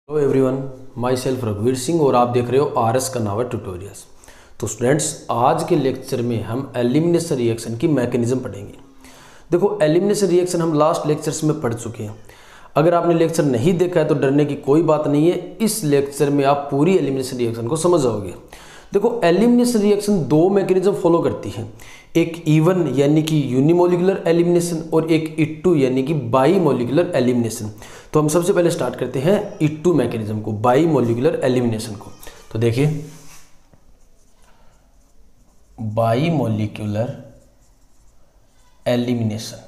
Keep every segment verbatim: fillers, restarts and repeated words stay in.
Hello everyone, my self रघुवीर सिंह और आप देख रहे हो आर एस कन्हावर ट्यूटोरियल्स। तो स्टूडेंट्स, आज के लेक्चर में हम एलिमिनेशन रिएक्शन की मैकेनिज्म पढ़ेंगे। देखो, एलिमिनेशन रिएक्शन हम लास्ट लेक्चर्स में पढ़ चुके हैं। अगर आपने लेक्चर नहीं देखा है तो डरने की कोई बात नहीं है, इस लेक्चर में आप पूरी एलिमिनेशन रिएक्शन को समझ जाओगे। देखो, एलिमिनेशन रिएक्शन दो मैकेनिज्म फॉलो करती है, एक इवन यानी कि यूनिमोलिकुलर एलिमिनेशन और एक इट्टू यानी कि बाई मोलिकुलर एलिमिनेशन। तो हम सबसे पहले स्टार्ट करते हैं इट्टू मैकेनिज्म को, बाई मोलिकुलर एलिमिनेशन को। तो देखिए, बाई मोलिकुलर एलिमिनेशन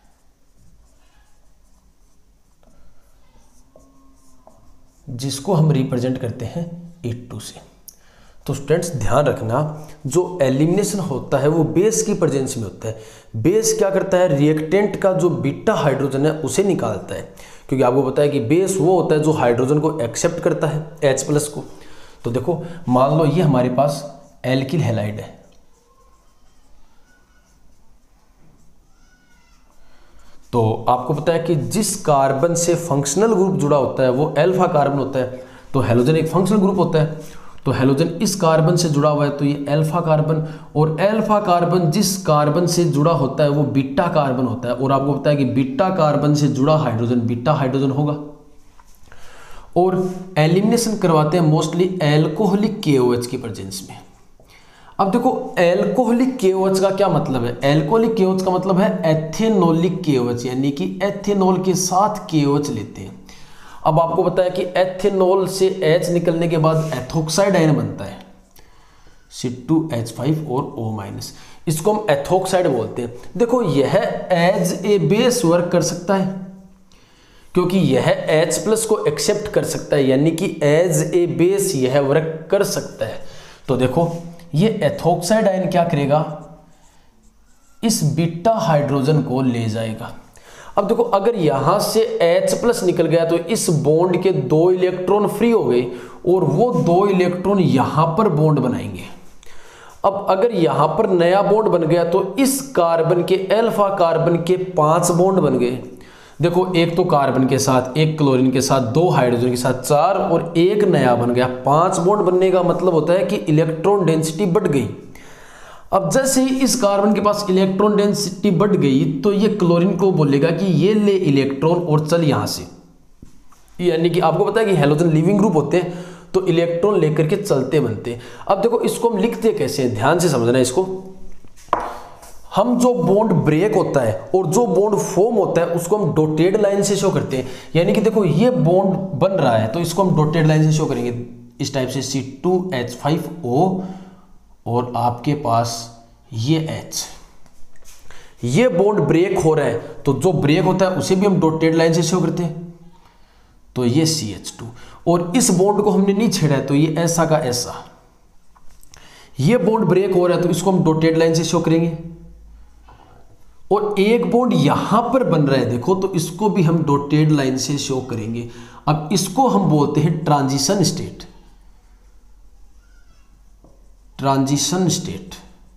जिसको हम रिप्रेजेंट करते हैं इट्टू से। तो स्टूडेंट्स ध्यान रखना, जो एलिमिनेशन होता है वो बेस की प्रेजेंस में होता है। बेस क्या करता है, रिएक्टेंट का जो बीटा हाइड्रोजन है उसे निकालता है, क्योंकि आपको पता है कि बेस वो होता है जो हाइड्रोजन को एक्सेप्ट करता है, H प्लस को। तो देखो, मान लो ये हमारे पास एल्किल हैलाइड है, तो आपको पता है कि जिस कार्बन से फंक्शनल ग्रुप जुड़ा होता है वो अल्फा कार्बन होता है। तो हैलोजन एक फंक्शनल ग्रुप होता है, तो हैलोजन इस कार्बन से जुड़ा हुआ है तो ये अल्फा कार्बन, और अल्फा कार्बन जिस कार्बन से जुड़ा होता है वो बीटा कार्बन होता है। और आपको पता है कि बीटा कार्बन से जुड़ा हाइड्रोजन बीटा हाइड्रोजन होगा। और एलिमिनेशन करवाते हैं मोस्टली एल्कोहलिक के ओ एच की प्रेजेंस में। अब देखो, एल्कोहलिक के ओ एच का क्या मतलब है। एल्कोहलिक के ओ एच का मतलब है एथेनोलिक के ओ एच, यानी कि एथेनॉल के साथ के ओ एच लेते हैं। अब आपको पता है कि एथेनॉल से H निकलने के बाद एथोक्साइड आयन बनता है, सी टू एच फाइव और O माइनस, इसको हम एथोक्साइड बोलते हैं। देखो, यह एज ए बेस वर्क कर सकता है क्योंकि यह H प्लस को एक्सेप्ट कर सकता है, यानी कि एज ए बेस यह वर्क कर सकता है। तो देखो, ये एथोक्साइड आयन क्या करेगा, इस बीटा हाइड्रोजन को ले जाएगा। अब देखो, अगर यहां से H प्लस निकल गया तो इस बॉन्ड के दो इलेक्ट्रॉन फ्री हो गए और वो दो इलेक्ट्रॉन यहां पर बॉन्ड बनाएंगे। अब अगर यहां पर नया बॉन्ड बन गया तो इस कार्बन के अल्फा कार्बन के पांच बॉन्ड बन गए। देखो, एक तो कार्बन के साथ, एक क्लोरीन के साथ, दो हाइड्रोजन के साथ चार, और एक नया बन गया। पांच बॉन्ड बनने का मतलब होता है कि इलेक्ट्रॉन डेंसिटी बढ़ गई। अब जैसे ही इस कार्बन के पास इलेक्ट्रॉन डेंसिटी बढ़ गई तो ये क्लोरीन को बोलेगा कि ये ले इलेक्ट्रॉन और चल यहां से, यानी कि आपको पता है कि हैलोजन लिविंग ग्रुप होते हैं तो इलेक्ट्रॉन लेकर के चलते बनते हैं। अब देखो, इसको हम लिखते कैसे हैं, ध्यान से समझना इसको। हम जो बॉन्ड ब्रेक होता है और जो बॉन्ड फॉर्म होता है उसको हम डॉटेड लाइन से शो करते हैं। यानी कि देखो, ये बॉन्ड बन रहा है तो इसको हम डॉटेड लाइन से शो करेंगे इस टाइप से, C two H five O, और आपके पास ये H। ये बॉन्ड ब्रेक हो रहा है तो जो ब्रेक होता है उसे भी हम डॉटेड लाइन से शो करते हैं, तो ये सी एच टू। और इस बॉन्ड को हमने नहीं छेड़ा है तो ये ऐसा का ऐसा। ये बॉन्ड ब्रेक हो रहा है तो इसको हम डॉटेड लाइन से शो करेंगे। और एक बॉन्ड यहां पर बन रहा है, देखो, तो इसको भी हम डॉटेड लाइन से शो करेंगे। अब इसको हम बोलते हैं ट्रांजिशन स्टेट। Transition state.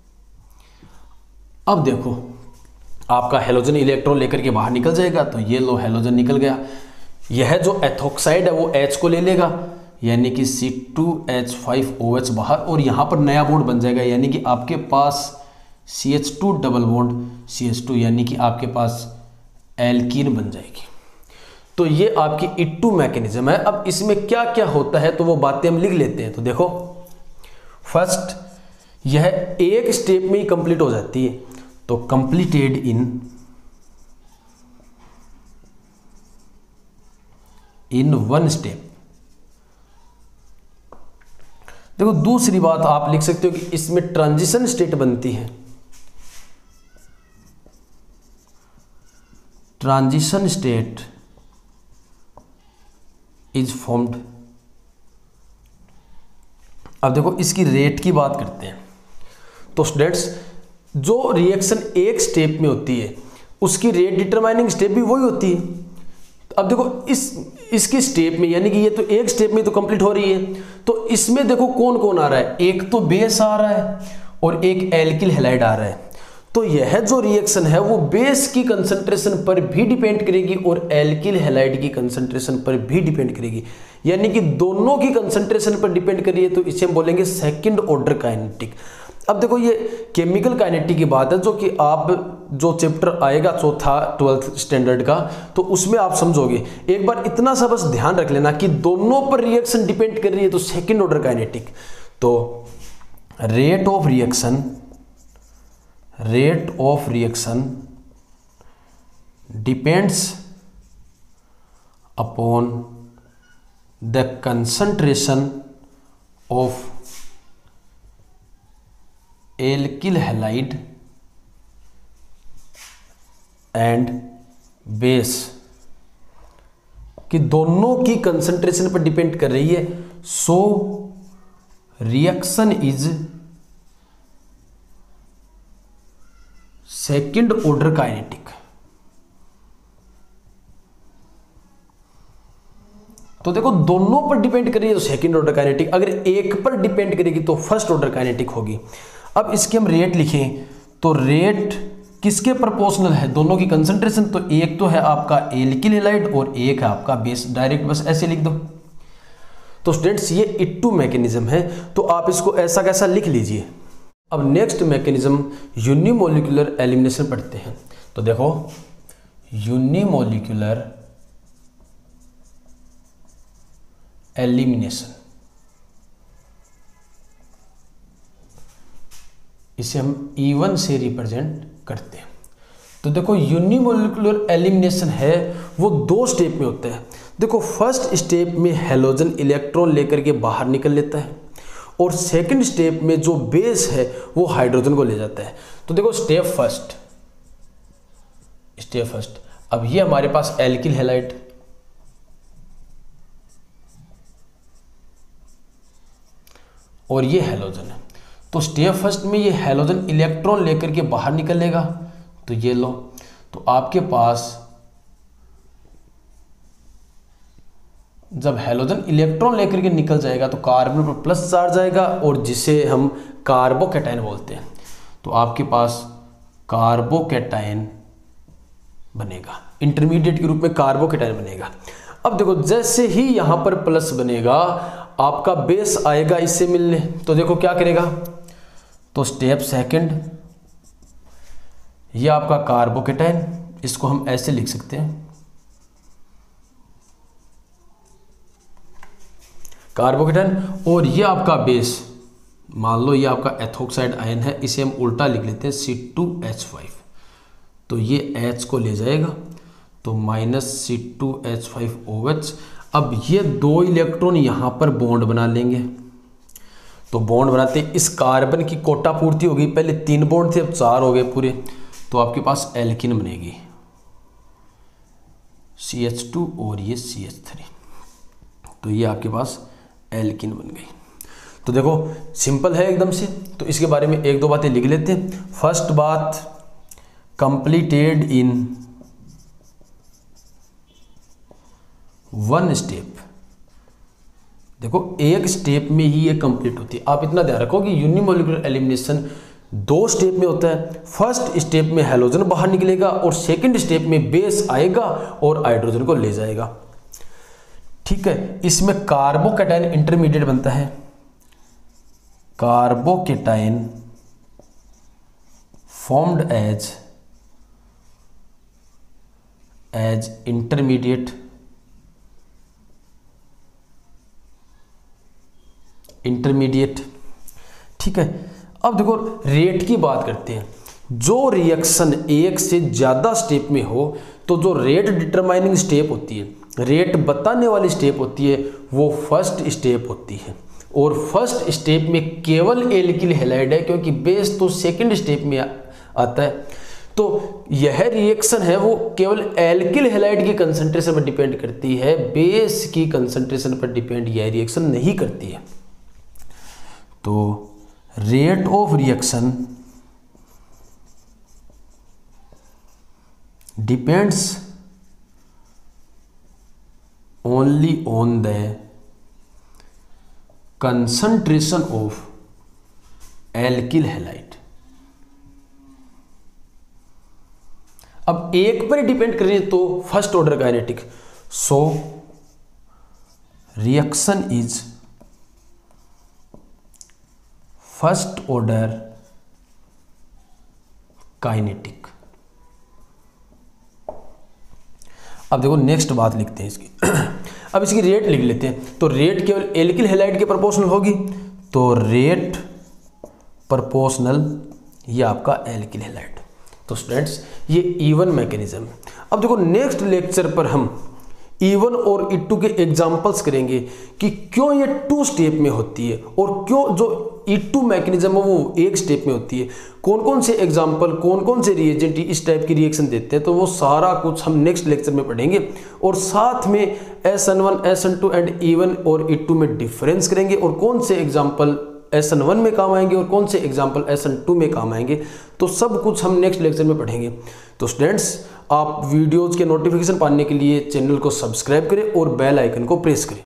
अब देखो, आपका हैलोजन इलेक्ट्रॉन लेकर के बाहर निकल जाएगा, तो ये लो हैलोजन निकल गया। यह जो एथोक्साइड है वो H को ले लेगा, यानी कि C two H five O H बाहर, और यहां पर नया बॉन्ड बन जाएगा, यानी कि आपके पास C H two double bond C H two, यानी कि आपके पास एल्कीन बन जाएगी। तो ये आपकी इट्टू मैकेनिज्म है। अब इसमें क्या क्या होता है तो वो बातें हम लिख लेते हैं। तो देखो, फर्स्ट, यह एक स्टेप में ही कंप्लीट हो जाती है, तो completed in in one step. देखो, दूसरी बात आप लिख सकते हो कि इसमें ट्रांजिशन स्टेट बनती है। Transition state is formed. अब देखो, इसकी रेट की बात करते हैं। तो स्टूडेंट्स, जो रिएक्शन एक स्टेप में होती है उसकी रेट डिटरमाइनिंग स्टेप भी वही होती है। अब देखो, इस इसकी स्टेप में, यानी कि ये तो एक स्टेप में तो कंप्लीट हो रही है, तो इसमें देखो कौन कौन आ रहा है, एक तो बेस आ रहा है और एक एल्किल हैलाइड आ रहा है। तो यह जो रिएक्शन है वो बेस की कंसंट्रेशन पर भी डिपेंड करेगी और एल्किल हैलाइड की कंसंट्रेशन पर भी डिपेंड करेगी, यानी कि दोनों की कंसंट्रेशन पर डिपेंड करिए, तो इसे हम बोलेंगे सेकंड ऑर्डर काइनेटिक। अब देखो ये केमिकल काइनेटिक की बात है, जो कि आप जो चैप्टर आएगा चौथा ट्वेल्थ स्टैंडर्ड का, तो उसमें आप समझोगे। एक बार इतना सा बस ध्यान रख लेना कि दोनों पर रिएक्शन डिपेंड कर रही है, तो सेकंड ऑर्डर काइनेटिक। तो rate of reaction rate of reaction depends upon the concentration of alkyl halide and base, कि दोनों की कंसंट्रेशन पर डिपेंड कर रही है। So reaction is second order kinetic. तो देखो दोनों पर डिपेंड कर रही है तो सेकंड ऑर्डर काइनेटिक, अगर एक पर डिपेंड करेगी तो फर्स्ट ऑर्डर काइनेटिक होगी। अब इसके हम रेट लिखें तो रेट किसके प्रोपोर्शनल है, दोनों की कंसंट्रेशन। तो एक तो है आपका एल्किल हैलाइड और एक है आपका बेस, डायरेक्ट बस ऐसे लिख दो। तो स्टूडेंट्स ये इट्टू मैकेनिज्म है, तो आप इसको ऐसा कैसा लिख लीजिए। अब नेक्स्ट मैकेनिज्म यूनिमोलिकुलर एलिमिनेशन पढ़ते हैं। तो देखो यूनिमोलिकुलर एलिमिनेशन, इसे हम ई वन से रिप्रेजेंट करते हैं। तो देखो यूनिमोलिकुलर एलिमिनेशन है वो दो स्टेप में होता है। देखो फर्स्ट स्टेप में हैलोजन इलेक्ट्रॉन लेकर के बाहर निकल लेता है, और सेकंड स्टेप में जो बेस है वो हाइड्रोजन को ले जाता है। तो देखो स्टेप फर्स्ट स्टेप फर्स्ट अब ये हमारे पास एल्किल हैलाइड, और ये हैलोजन है। तो स्टेप फर्स्ट में ये हैलोजन इलेक्ट्रॉन लेकर के बाहर निकलेगा, तो ये लो, तो आपके पास जब हैलोजन इलेक्ट्रॉन लेकर के निकल जाएगा तो कार्बन पर प्लस चार्ज आएगा, और जिसे हम कार्बोकैटायन बोलते हैं। तो आपके पास कार्बोकैटायन बनेगा, इंटरमीडिएट के रूप में कार्बोकैटायन बनेगा। अब देखो जैसे ही यहां पर प्लस बनेगा आपका बेस आएगा इससे मिलने, तो देखो क्या करेगा। तो स्टेप सेकंड ये आपका कार्बोकैटायन, इसको हम ऐसे लिख सकते हैं कार्बोकैटायन, और ये आपका बेस, मान लो ये आपका एथोक्साइड आयन है, इसे हम उल्टा लिख लेते हैं सी टू एच फाइव। तो ये H को ले जाएगा, तो minus C two H five O H. अब ये दो इलेक्ट्रॉन यहाँ पर बॉन्ड बना लेंगे, तो बॉन्ड बनाते इस कार्बन की कोटा पूर्ति होगी। पहले तीन बॉन्ड थे, अब चार हो गए पूरे, तो आपके पास एल्किन बनेगी सी एच टू और ये सी एच थ्री। तो ये आपके पास एल्किन बन गई। तो देखो सिंपल है एकदम से। तो इसके बारे में एक दो बातें लिख लेते हैं। फर्स्ट बात, कंप्लीटेड इन वन स्टेप। देखो एक स्टेप में ही ये कंप्लीट होती है। आप इतना ध्यान रखो कि यूनिमोलिकुलर एलिमिनेशन दो स्टेप में होता है। फर्स्ट स्टेप में हैलोजन बाहर निकलेगा और सेकंड स्टेप में बेस आएगा और हाइड्रोजन को ले जाएगा। ठीक है, इसमें कार्बोकैटायन इंटरमीडिएट बनता है। Carbocation formed as as intermediate intermediate ठीक है। अब देखो रेट की बात करते हैं। जो रिएक्शन एक से ज़्यादा स्टेप में हो तो जो रेट डिटरमाइनिंग स्टेप होती है, रेट बताने वाली स्टेप होती है, वो फर्स्ट स्टेप होती है। और फर्स्ट स्टेप में केवल एल्किल हैलाइड है, क्योंकि बेस तो सेकंड स्टेप में आता है। तो यह रिएक्शन है वो केवल एल्किल हैलाइड की कंसंट्रेशन पर डिपेंड करती है, बेस की कंसंट्रेशन पर डिपेंड यह रिएक्शन नहीं करती है। तो rate of reaction depends only on the concentration of alkyl halide. अब एक पर डिपेंड करें तो first order kinetic, so reaction is first order kinetic. अब देखो नेक्स्ट बात लिखते हैं इसकी अब इसकी रेट लिख लेते हैं। तो रेट केवल एल्किल हैलाइड के प्रोपोर्शनल होगी, तो रेट प्रोपोर्शनल ये आपका एल्किल हैलाइड। तो स्टूडेंट्स ये इवन मैकेनिज्म। अब देखो नेक्स्ट लेक्चर पर हम इवन और ई टू के एग्जांपल्स करेंगे कि क्यों ये टू स्टेप में होती है और क्यों जो ई टू मैकेनिज्म है वो एक स्टेप में होती है, कौन कौन से एग्जांपल, कौन कौन से रिएजेंट इस टाइप की रिएक्शन देते हैं, तो वो सारा कुछ हम नेक्स्ट लेक्चर में पढ़ेंगे। और साथ में S N one, S N two and E one और ई टू में डिफरेंस करेंगे और कौन से एग्जाम्पल एस एन वन में काम आएंगे और कौन से एग्जाम्पल एस एन टू में काम आएंगे, तो सब कुछ हम नेक्स्ट लेक्चर में पढ़ेंगे। तो स्टूडेंट्स आप वीडियोज़ के नोटिफिकेशन पाने के लिए चैनल को सब्सक्राइब करें और बेल आइकन को प्रेस करें।